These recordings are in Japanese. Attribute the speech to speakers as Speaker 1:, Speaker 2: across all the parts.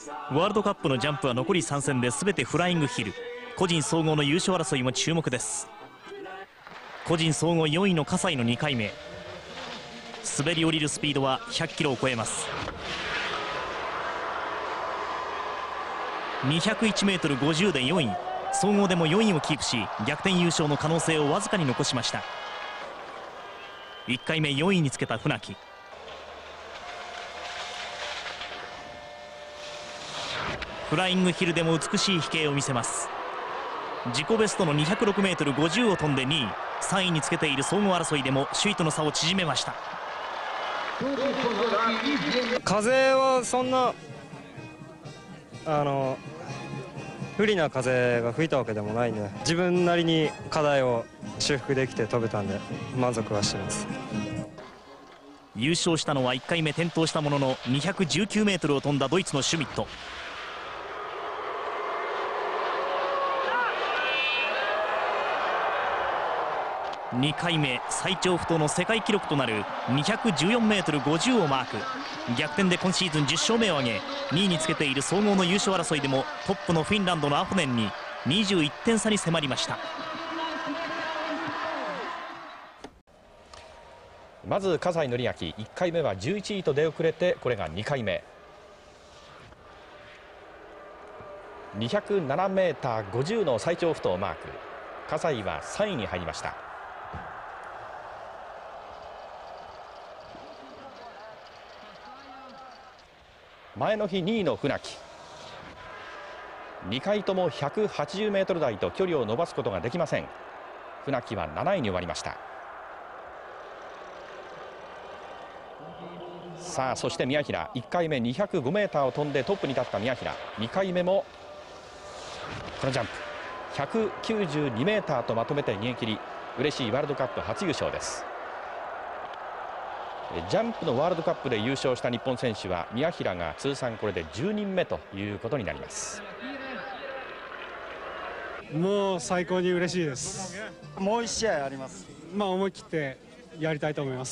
Speaker 1: ワールドカップのジャンプは残り3戦で全てフライングヒル。個人総合の優勝争いも注目です。個人総合4位の葛西の2回目、滑り降りるスピードは100キロを超えます。 201m50 で4位、総合でも4位をキープし、逆転優勝の可能性をわずかに残しました。1回目4位につけた船木。フライングヒルでも美しい飛型を見せます。自己ベストの 206m50 を飛んで2位、3位につけている総合争いでも首位との差を縮めました。
Speaker 2: 風はそんな不利な風が吹いたわけでもないんで、自分なりに課題を修復できて飛べたんで満足はしてます。
Speaker 1: 優勝したのは1回目転倒したものの 219m を飛んだドイツのシュミット。2回目最長不倒の世界記録となる 214m50 をマーク。逆転で今シーズン10勝目を挙げ、2位につけている総合の優勝争いでもトップのフィンランドのアホネンに21点差に迫りました。
Speaker 3: まず葛西紀明、1回目は11位と出遅れて、これが2回目 207m50 の最長不倒をマーク。葛西は3位に入りました。前の日2位の船木、2回とも 180m 台と距離を伸ばすことができません。船木は7位に終わりました。さあそして宮平、1回目 205m を飛んでトップに立った宮平、2回目もこのジャンプ 192m とまとめて逃げ切り、嬉しいワールドカップ初優勝です。ジャンプのワールドカップで優勝した日本選手は宮平が通算これで10人目ということになります。
Speaker 4: もう最高に嬉しいです。
Speaker 5: もう1試合あります。
Speaker 4: 思い切ってやりたいと思います。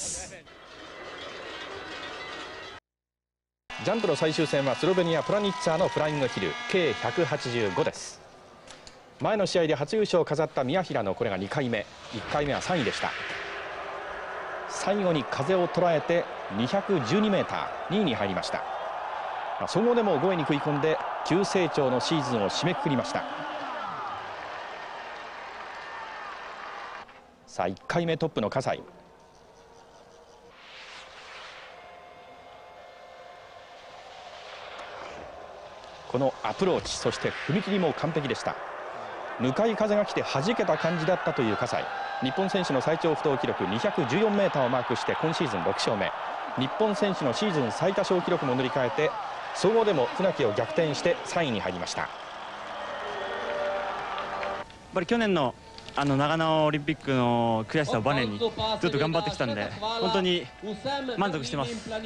Speaker 3: ジャンプの最終戦はスロベニアプラニッツァーのフライングヒル計185です。前の試合で初優勝を飾った宮平のこれが2回目、1回目は3位でした。最後に風を捉えて 212m、 2位に入りました。総合でも5位に食い込んで急成長のシーズンを締めくくりました。さあ1回目トップの葛西、このアプローチ、そして踏み切りも完璧でした。向かい風が来て弾けた感じだったという葛西、日本選手の最長不倒記録 214m をマークして今シーズン6勝目、日本選手のシーズン最多勝記録も塗り替えて、総合でも船木を逆転して3位に入りました。
Speaker 6: やっぱり去年の長野オリンピックの悔しさをバネにずっと頑張ってきたんで、本当に満足してます。